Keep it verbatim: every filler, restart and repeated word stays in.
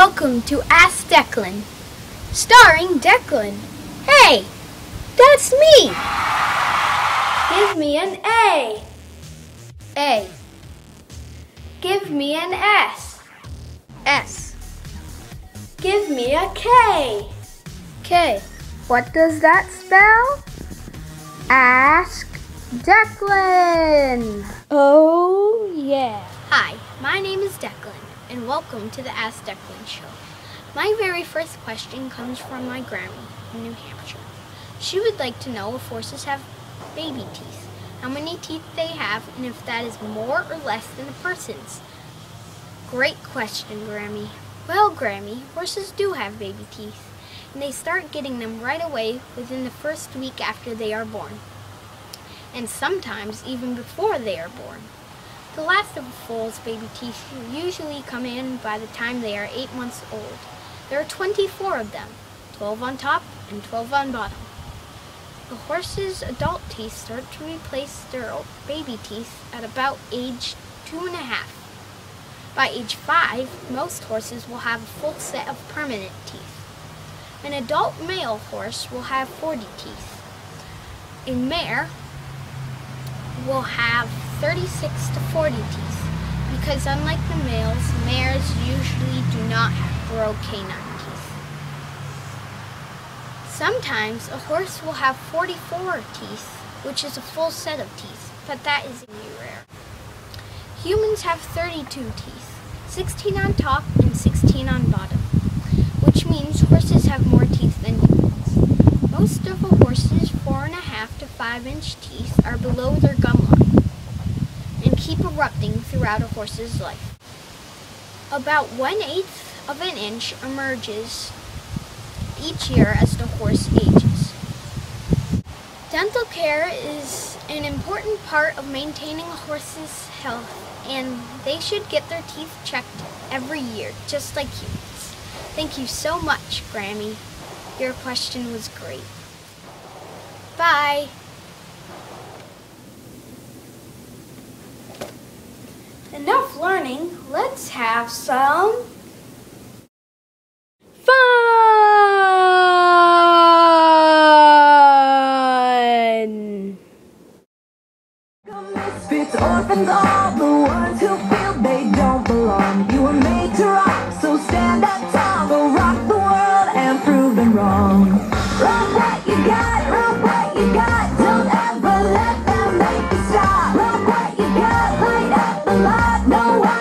Welcome to Ask Declan, starring Declan. Hey, that's me! Give me an A. A. Give me an S. S. Give me a K. K. What does that spell? Ask Declan. Oh yeah. Hi, my name is Declan, and welcome to the Ask Declan show. My very first question comes from my grandma in New Hampshire. She would like to know if horses have baby teeth, how many teeth they have, and if that is more or less than a person's. Great question, Grammy. Well, Grammy, horses do have baby teeth, and they start getting them right away within the first week after they are born, and sometimes even before they are born. The last of a foal's baby teeth usually come in by the time they are eight months old. There are twenty-four of them, twelve on top and twelve on bottom. The horse's adult teeth start to replace their baby teeth at about age two and a half. By age five, most horses will have a full set of permanent teeth. An adult male horse will have forty teeth. A mare will have thirty-six to forty teeth, because unlike the males, mares usually do not grow canine teeth. Sometimes a horse will have forty-four teeth, which is a full set of teeth, but that is really rare. Humans have thirty-two teeth, sixteen on top and sixteen on bottom, which means horses have more teeth than humans. Most of a horse's four and a half to five inch teeth are below their gum line and keep erupting throughout a horse's life. About one-eighth of an inch emerges each year as the horse ages. Dental care is an important part of maintaining a horse's health, and they should get their teeth checked every year, just like humans. Thank you so much, Grammy. Your question was great. Bye. Enough learning, let's have some fun! Misfits, orphans, all the ones who feel they don't belong. You were made to rock, so stand up tall. Go rock the world and prove them wrong. Rock what you got, rock what you got. Don't ever let them make you stop. Rock what you got, light up the light. No one